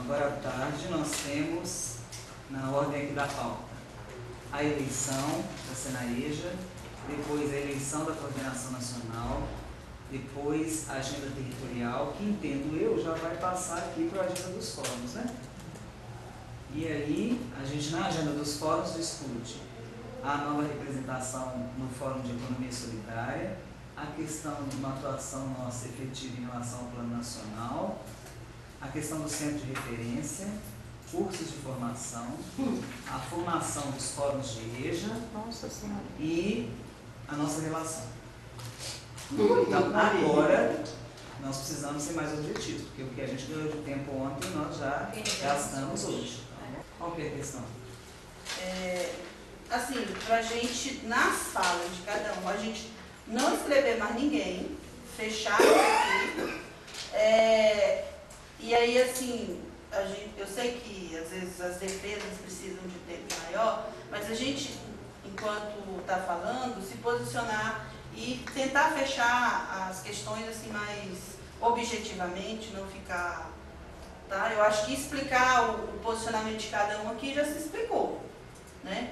agora à tarde nós temos, na ordem aqui da pauta, a eleição da Senareja, depois a eleição da Coordenação Nacional, depois a agenda territorial, que entendo eu já vai passar aqui para a agenda dos fóruns, né? E aí, a gente na agenda dos fóruns discute a nova representação no Fórum de Economia Solidária, a questão de uma atuação nossa efetiva em relação ao Plano Nacional, a questão do centro de referência, cursos de formação, a formação dos fóruns de EJA e a nossa relação. Então, agora, nós precisamos ser mais objetivos, porque o que a gente ganhou de tempo ontem, nós já gastamos hoje. Qual que é a questão? Assim, para a gente, nas falas de cada um, a gente não escrever mais ninguém, fechar aqui, e aí, assim, eu sei que às vezes as defesas precisam de tempo maior, mas a gente, enquanto está falando, se posicionar e tentar fechar as questões assim mais objetivamente, não ficar... Tá? Eu acho que explicar o posicionamento de cada um aqui já se explicou, né?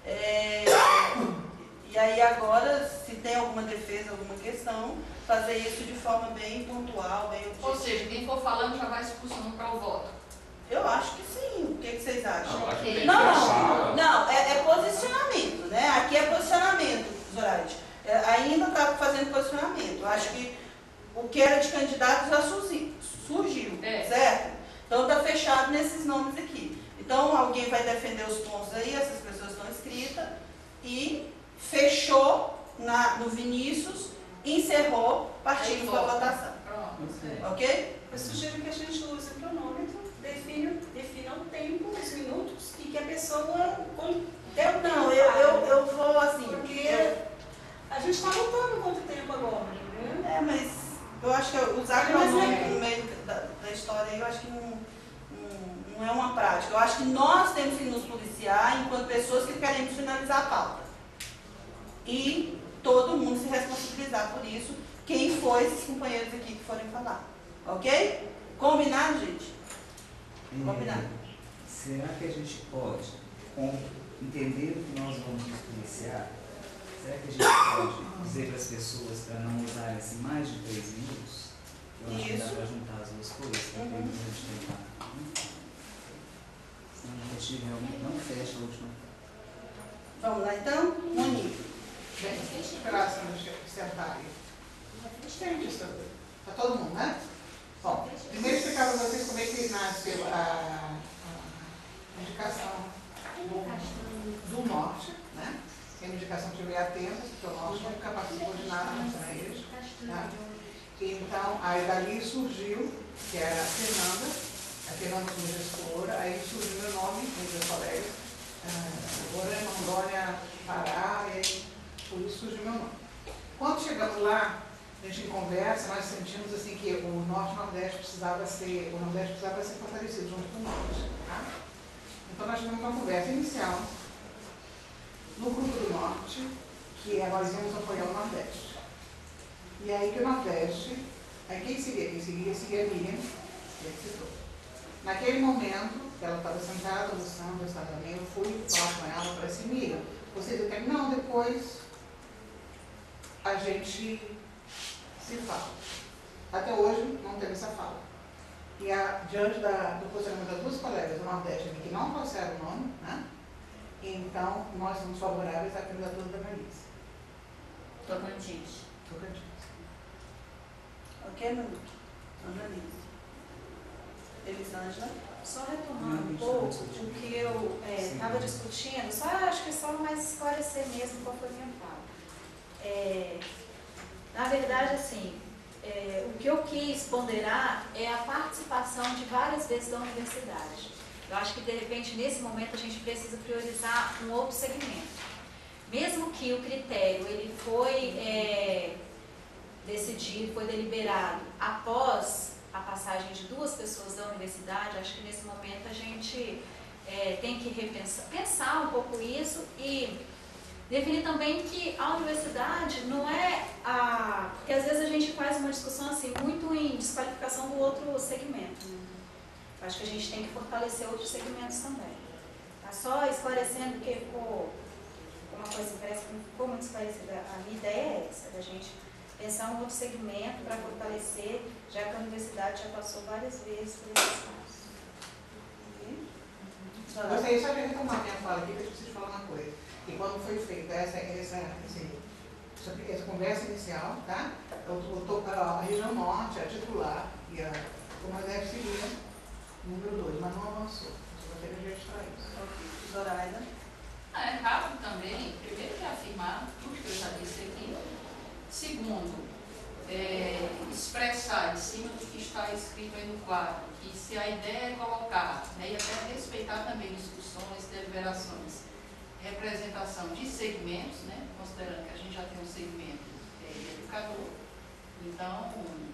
E aí agora, se tem alguma defesa, alguma questão, fazer isso de forma bem pontual, bem objetiva. Ou seja, quem for falando já vai se posicionando para o voto. Eu acho que sim. O que vocês acham? Não, é posicionamento, né? Aqui é posicionamento, Zoraide. Ainda está fazendo posicionamento. Eu acho que o que era de candidato já surgiu, certo? Então está fechado nesses nomes aqui. Então alguém vai defender os pontos aí, essas pessoas estão inscritas, e fechou no Vinícius, encerrou, partimos para a votação. Pronto. Ok? Eu sugiro que a gente use o cronômetro, defina o tempo, os minutos, e que a pessoa... Não, eu vou assim... Porque a gente está lutando contra o tempo agora, né? Mas eu acho que usar cronômetro no meio da história, eu acho que não é uma prática. Eu acho que nós temos que nos policiar enquanto pessoas que queremos finalizar a pauta. E todo mundo se responsabilizar por isso, quem for esses companheiros aqui que forem falar. Ok? Combinado, gente? Combinado. Será que a gente pode, entender que nós vamos nos policiar, será que a gente pode dizer para as pessoas para não usarem assim, mais de 3 minutos? Eu acho que dá para juntar as duas coisas, para a gente tentar. Senão a gente realmente não fecha a última. Vamos lá então? Monique. Bem, graças a sentar aí. Estende isso para todo mundo, né? Bom, primeiro explicar para vocês como é que nasceu a indicação do Norte, né? É uma indicação que eu ia atento, porque o Norte nunca participou de nada na igreja. Tá? Então, aí dali surgiu, que era a Fernanda como gestora, aí surgiu meu nome, meus colegas, Lorena, Rondônia, Pará, e aí por isso surgiu meu nome. Quando chegamos lá, a gente em conversa, nós sentimos assim que o Norte e o Nordeste precisava ser fortalecido junto com o Norte. Tá? Então nós tivemos uma conversa inicial no grupo do Norte, que nós íamos apoiar o Nordeste. E aí que o Nordeste, aí quem seguia a Miriam, que citou. Naquele momento, ela estava sentada, almoçando, eu estava também, eu fui falar com ela, falei assim, Miriam, vocês até não, depois a gente se fala. Até hoje não teve essa fala. E diante do posicionamento das duas colegas do Nordeste que não trouxeram o nome, né? Então nós somos favoráveis à candidatura da Vanessa. Tocantins. Ok, Monique? Analise. Elisângela? Só retomando um pouco o que eu estava discutindo, acho que só mais esclarecer mesmo qual foi a minha fala. Na verdade, assim, o que eu quis ponderar é a participação de várias vezes da universidade. Eu acho que, de repente, nesse momento, a gente precisa priorizar um outro segmento. Mesmo que o critério ele foi decidido, foi deliberado após a passagem de 2 pessoas da universidade, acho que nesse momento a gente tem que pensar um pouco isso e definir também que a universidade não é porque às vezes a gente faz uma discussão assim, muito em desqualificação do outro segmento. Acho que a gente tem que fortalecer outros segmentos também. Tá só esclarecendo que ficou uma coisa que parece que não ficou muito esclarecida. A minha ideia é essa, da gente pensar um outro segmento para fortalecer, já que a universidade já passou várias vezes por esses casos. Eu gostaria só de retomar minha fala aqui, que eu preciso falar uma coisa. E quando foi feita essa conversa inicial, tá? A região norte, a titular, e a Comandante seria número 2, mas não avançou. Eu gostaria de registrar isso. Ok. Zoraida. É rápido também, primeiro que afirmar tudo que eu já disse aqui. Segundo, expressar em cima do que está escrito aí no quadro, que se a ideia é colocar, né, e até respeitar também discussões, deliberações, representação de segmentos, né, considerando que a gente já tem um segmento de educador, então,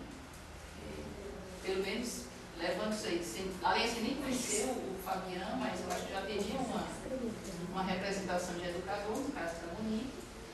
pelo menos levando isso aí, além de nem conhecer o Fabiano, mas eu acho que já teria uma representação de educador, no caso da Monique,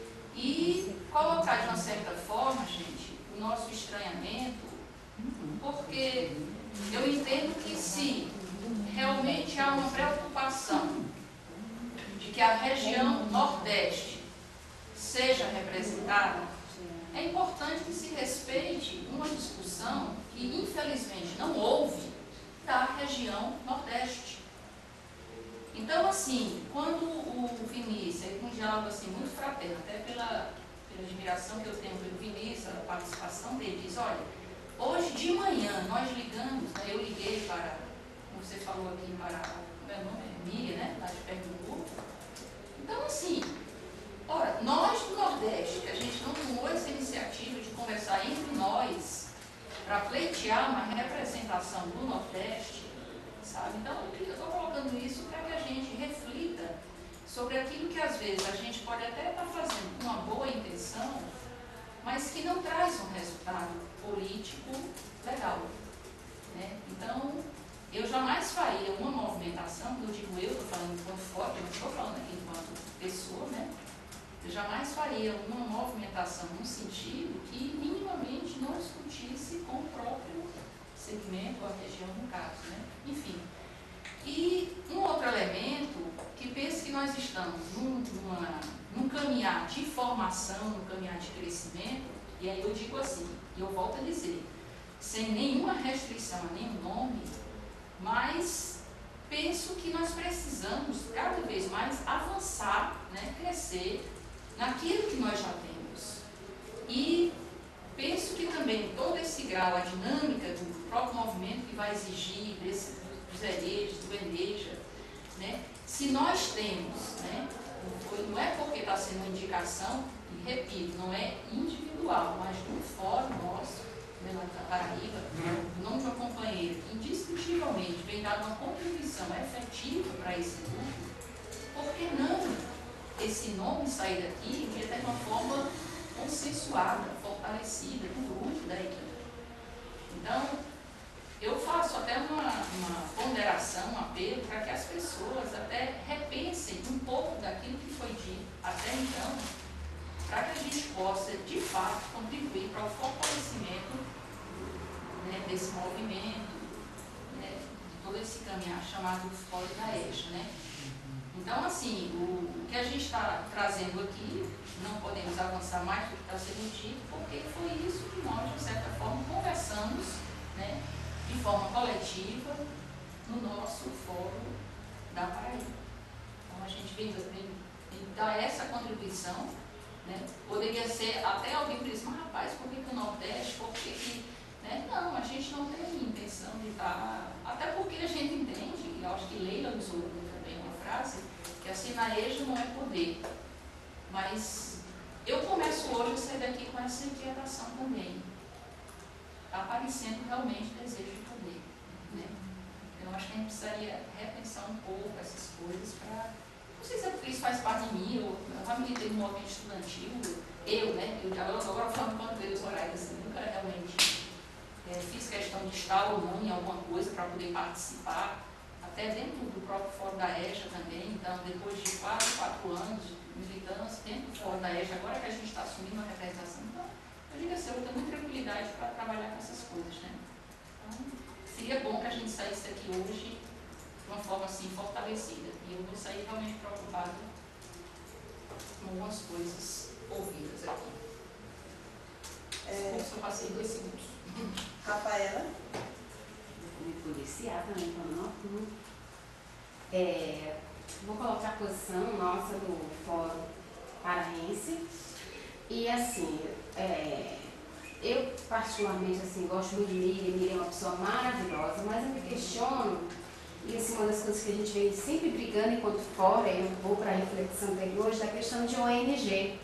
e colocar de uma certa forma, gente, o nosso estranhamento, porque eu entendo que se realmente há uma preocupação de que a região Nordeste seja representada, é importante que se respeite uma discussão que infelizmente não houve da região Nordeste. Então, assim, quando o Vinícius, com um diálogo assim, muito fraterno, até pela admiração que eu tenho pelo Vinícius, a participação dele, diz, olha, hoje de manhã nós ligamos, né, eu liguei para, como você falou aqui, para, meu nome é Miriam, né, lá de Pernambuco. Então, assim, ora, nós do Nordeste, que a gente não tomou essa iniciativa de conversar entre nós para pleitear uma representação do Nordeste, sabe? Então, eu estou colocando isso para que a gente reflita sobre aquilo que às vezes a gente pode até estar fazendo com uma boa intenção, mas que não traz um resultado político legal, né? Então, eu jamais faria uma movimentação, quando eu digo eu, estou falando enquanto foto, eu não estou falando aqui enquanto pessoa, né? Eu jamais faria uma movimentação num sentido que minimamente não discutisse com o próprio segmento, a região no caso, né? Enfim. E um outro elemento que penso que nós estamos num caminhar de formação, num caminhar de crescimento, e aí eu digo assim, e eu volto a dizer, sem nenhuma restrição a nenhum nome, mas penso que nós precisamos cada vez mais avançar, né, crescer naquilo que nós já temos. E penso que também todo esse grau, a dinâmica do próprio movimento que vai exigir dos ENEJs, do ENEJA, né? Se nós temos, né, não é porque está sendo uma indicação, e repito, não é individual, mas do fórum nosso, né, lá da Paraíba, o nome de uma companheira que indiscutivelmente vem dar uma contribuição efetiva para esse grupo, por que não esse nome sair daqui de uma forma consensuada, fortalecida do grupo da equipe? Então, eu faço até uma ponderação, um apelo para que as pessoas até repensem um pouco daquilo que foi dito até então, para que a gente possa, de fato, contribuir para o fortalecimento, né, desse movimento, né, de todo esse caminhar chamado Fórum da EJA, né? Então, assim, o que a gente está trazendo aqui, não podemos avançar mais do que está sendo dito, porque foi isso que nós, de certa forma, conversamos, né, de forma coletiva no nosso fórum da Paraíba. Então, a gente vem dar essa contribuição, né? Poderia ser até alguém que diz, mas rapaz, por que o Nordeste, por que né? Não, a gente não tem intenção de estar, até porque a gente entende, e eu acho que Leila usou também uma frase, que assim, na EJA não é poder, mas eu começo hoje a sair daqui com essa inquietação também. Está aparecendo realmente desejo de poder, né? Eu acho que a gente precisaria repensar um pouco essas coisas para... Não sei se é porque isso faz parte de mim, eu já militei no movimento estudantil, né? Agora falando quanto eu, Zoraida, assim, nunca realmente fiz questão de estar ou não em alguma coisa para poder participar, até dentro do próprio Fórum da EJA também. Então, depois de quase 4 anos de militância dentro do Fórum da EJA, agora que a gente está assumindo a representação, então, eu digo assim, eu tenho muita tranquilidade para trabalhar com essas coisas, né? Então, seria bom que a gente saísse daqui hoje de uma forma assim fortalecida. E eu vou sair realmente preocupada com algumas coisas ouvidas aqui. Desculpa se eu passei 2 segundos. Rafaela? Me policiar também para nós. Vou colocar a posição nossa do Fórum Paraense. E assim, eu particularmente assim, gosto muito de Miriam é uma pessoa maravilhosa, mas eu me questiono, e assim, uma das coisas que a gente vem sempre brigando enquanto fora, eu vou para a reflexão de hoje, da questão de ONG.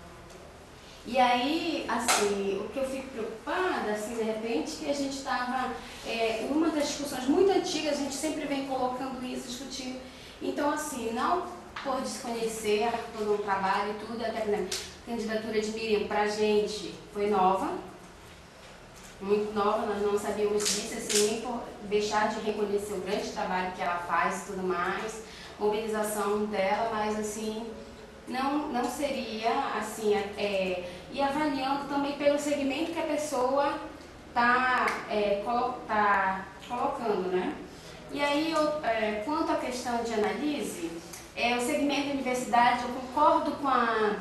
E aí, assim, o que eu fico preocupada, assim, de repente, que a gente estava, em uma das discussões muito antigas, a gente sempre vem colocando isso, discutindo. Então, assim, não por desconhecer todo o trabalho e tudo, até a candidatura de Miriam para a gente foi nova, muito nova, nós não sabíamos disso, assim, nem por deixar de reconhecer o grande trabalho que ela faz e tudo mais, mobilização dela, mas, assim, não seria, assim, e avaliando também pelo segmento que a pessoa está colocando, né? E aí, quanto à questão de análise, o segmento da universidade, eu concordo com a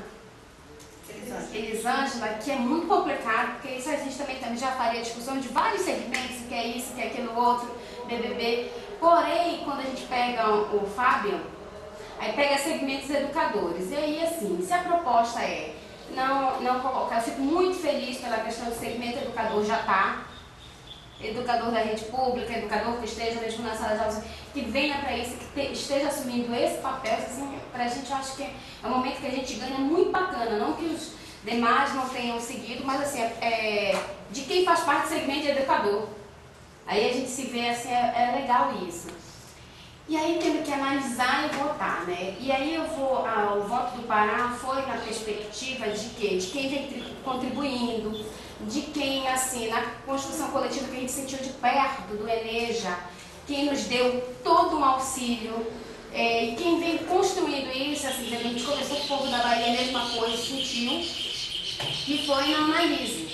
Elisângela, que é muito complicado, porque isso a gente também já faria discussão de vários segmentos, que é isso, que é aquilo outro, BBB. Porém, quando a gente pega o Fábio, aí pega segmentos educadores. E aí, assim, se a proposta é não colocar, eu fico muito feliz pela questão do segmento educador, já está. Educador da rede pública, educador que esteja mesmo na sala de aula, que venha para isso, que esteja assumindo esse papel, assim, para a gente, eu acho que é um momento que a gente ganha muito bacana, não que os demais não tenham seguido, mas assim, de quem faz parte do segmento de educador. Aí a gente se vê, assim, é legal isso. E aí tendo que analisar e votar, né? E aí o voto do Pará foi na perspectiva de quê? De quem vem contribuindo, de quem, assim, na construção coletiva que a gente sentiu de perto do Eneja, quem nos deu todo um auxílio, e quem vem construindo isso, assim, a gente começou com o povo da Bahia, a mesma coisa, sentiu, e foi na análise.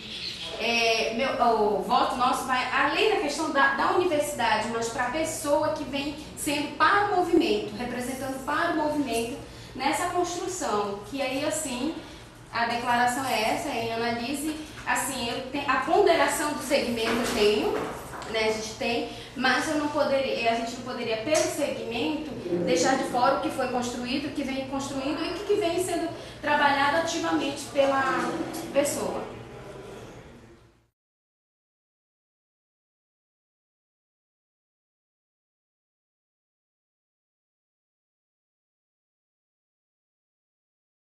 O voto nosso vai além da questão da universidade, mas para a pessoa que vem sendo para o movimento, representando para o movimento nessa construção, que aí, assim, a declaração é essa, em análise, assim, a ponderação do segmento eu tenho, né, a gente tem, mas a gente não poderia, pelo segmento, deixar de fora o que foi construído, o que vem construindo e o que vem sendo trabalhado ativamente pela pessoa.